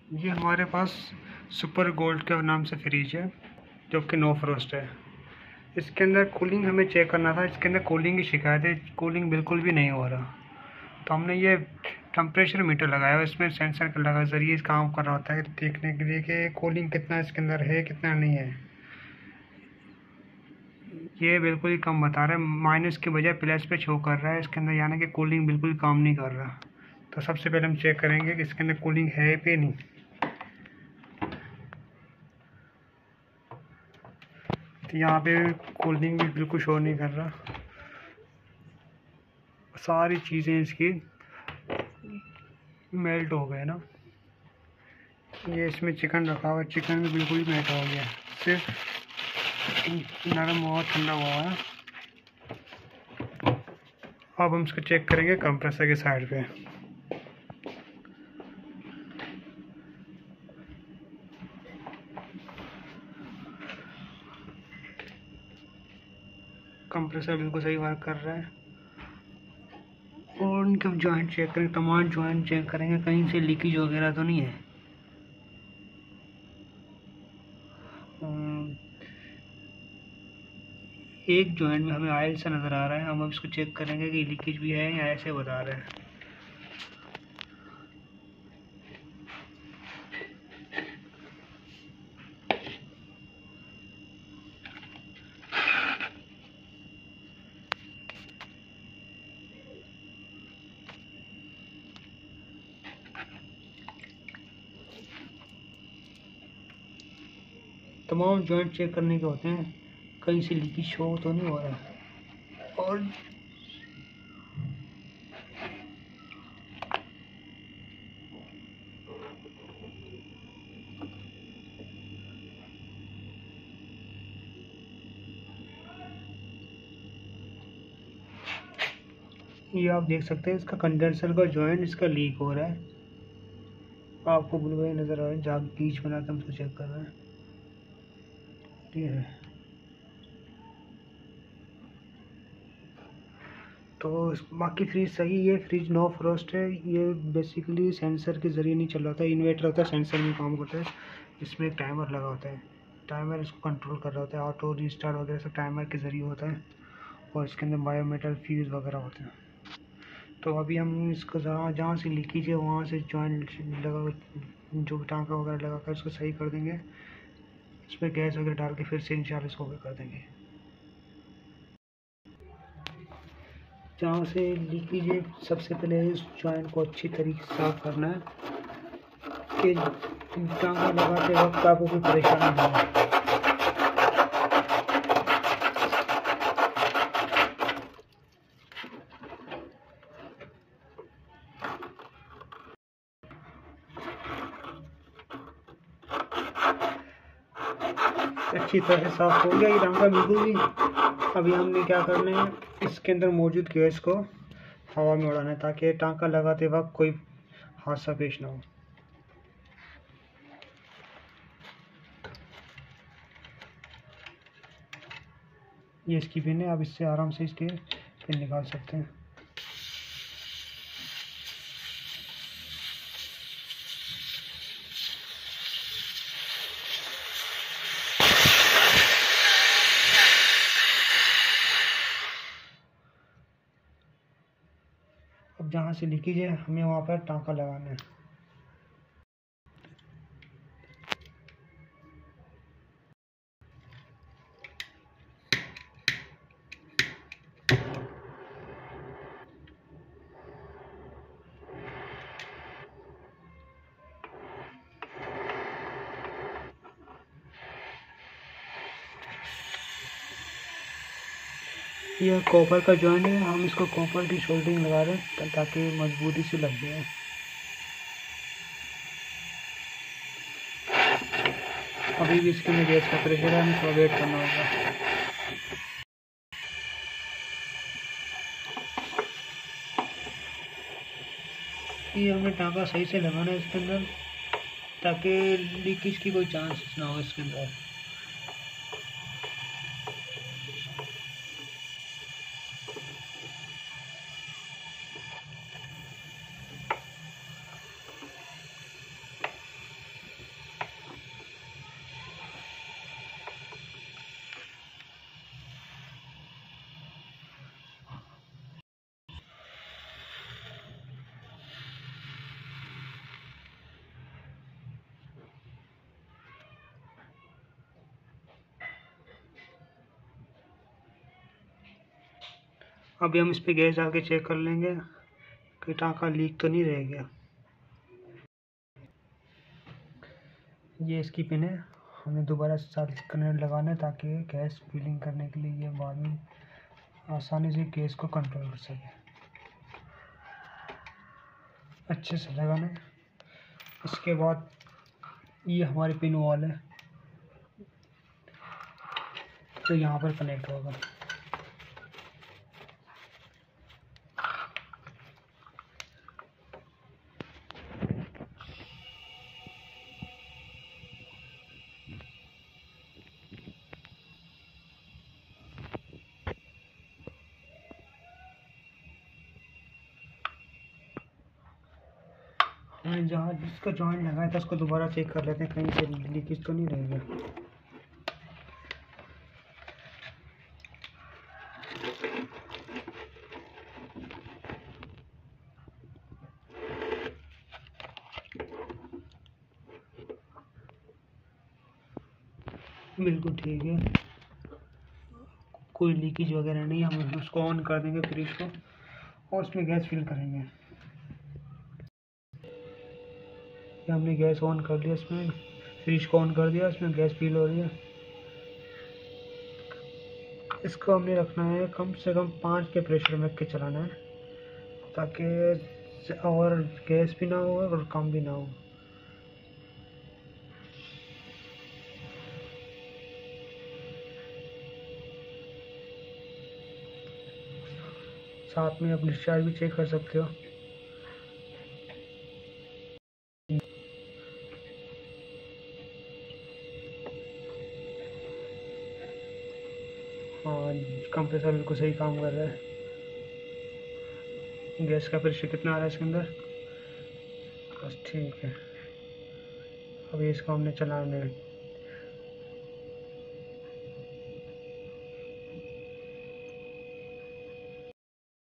ये हमारे पास super gold के नाम से फ्रिज है जो कि नो फ्रोस्ट है। इसके अंदर कूलिंग हमें चेक करना था। इसके अंदर कूलिंग की शिकायत है, कूलिंग बिल्कुल भी नहीं हो रहा। तो हमने ये टेम्परेचर मीटर लगाया है, इसमें सेंसर के लगा जरिए काम कर रहा होता है देखने के लिए कि कूलिंग कितना इसके अंदर है कितना नहीं है। ये बिल्कुल ही कम बता रहा है, माइनस के बजाय प्लस पे शो कर रहा है इसके अंदर, यानी कि कूलिंग बिल्कुल काम नहीं कर रहा। तो सबसे पहले हम चेक करेंगे कि इसके अंदर कूलिंग है भी नहीं। तो यहाँ पे कूलिंग भी बिल्कुल शो नहीं कर रहा। सारी चीज़ें इसकी मेल्ट हो गए ना। ये इसमें चिकन रखा हुआ है, चिकन भी बिल्कुल ही मेल्ट हो गया, सिर्फ नरम हुआ ठंडा हुआ है। अब हम इसको चेक करेंगे कंप्रेसर के साइड पे। कंप्रेसर बिल्कुल सही वर्क कर रहा है। और इनके जॉइंट चेक करेंगे, तमाम जॉइंट चेक करेंगे कहीं से लीकेज वगैरह तो नहीं है। एक जॉइंट में हमें ऑयल सा नज़र आ रहा है, हम अब इसको चेक करेंगे कि लीकेज भी है या ऐसे बता रहे हैं। तमाम जॉइंट चेक करने के होते हैं, कहीं से लीकेज शो तो नहीं हो रहा है। और ये आप देख सकते हैं, इसका कंडेंसर का जॉइंट इसका लीक हो रहा है। आपको ब्लू वाली नज़र आ रहा है, जहाँ बीच बना के हम उसको चेक कर रहे हैं। ये है। तो बाकी फ्रिज सही है, फ्रिज नो फ्रोस्ट है। ये बेसिकली सेंसर के ज़रिए नहीं चल रहा था, इन्वर्टर होता है सेंसर में काम करता है। इसमें एक टाइमर लगा होता है, टाइमर इसको कंट्रोल कर रहा होता है, ऑटो रिस्टार्ट वगैरह सब टाइमर के ज़रिए होता है। और इसके अंदर बायोमेटल फ्यूज़ वगैरह होते हैं। तो अभी हम इसको जहाँ जहाँ से लीकेज है वहाँ से जॉइंट लगा, जो टाँका वगैरह लगा कर इसको सही कर देंगे। इसमें गैस वगैरह डाल के फिर से इंशाल्लाह इसको भी कर देंगे। जहाँ से लीकेज है सबसे पहले इस जॉइंट को अच्छी तरीके से साफ करना है कि टाँका लगाते वक्त आपको कोई परेशानी ना हो। अच्छी तरह से साफ हो गया ये टाँका बिल्कुल भी। अभी हमने क्या करना है, इसके अंदर मौजूद गैस को हवा में उड़ाना है ताकि टाँका लगाते वक्त कोई हादसा पेश ना हो। ये इसकी पिन है, आप इससे आराम से इसके पिन निकाल सकते हैं। अब जहाँ से लीकेज है हमें वहाँ पर टाँका लगाना है। यह कॉपर का जॉइंट है, हम इसको कॉपर की सोल्डरिंग लगा रहे हैं ताकि मजबूती से लग जाए। अभी भी इसके में गैस का प्रेशर है, हमें थोड़ा वेट करना होगा। ये हमें टाँका सही से लगाना है इसके अंदर ताकि लीकेज की कोई चांस ना हो इसके अंदर। अभी हम इस पे गैस डाल के चेक कर लेंगे कि टाँका लीक तो नहीं रह गया। ये इसकी पिन है, हमें दोबारा साथ कनेक्ट लगाना है ताकि गैस फिलिंग करने के लिए ये बाद में आसानी से गैस को कंट्रोल कर सके। अच्छे से लगाना है। इसके बाद ये हमारी पिन वॉल है तो यहाँ पर कनेक्ट होगा। हमने जहाँ जिसका जॉइंट लगाया था उसको दोबारा चेक कर लेते हैं कहीं से लीकेज तो नहीं रहेगा। बिल्कुल ठीक है, कोई लीकेज वगैरह नहीं। हम उसको ऑन कर देंगे फ्रिज को और उसमें गैस फिल करेंगे। हमने गैस ऑन कर दिया, इसमें फ्रिज को ऑन कर दिया, इसमें गैस फिल हो रही है। इसको हमने रखना है कम से कम 5 के प्रेशर में रख के चलाना है ताकि और गैस भी ना हो और कम भी ना हो। साथ में आप डिस्चार्ज भी चेक कर सकते हो। हाँ, कंप्रेसर बिल्कुल सही काम कर रहा है। गैस का प्रेशर कितना आ रहा है इसके अंदर? बस ठीक है। अभी इसको हमने चलाने